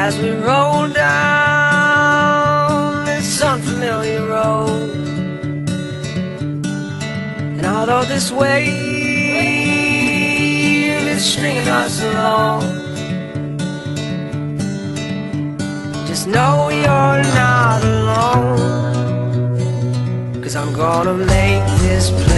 as we roll down this unfamiliar road. And although this wave is stringing us along, just know you're not alone, 'cause I'm gonna make this place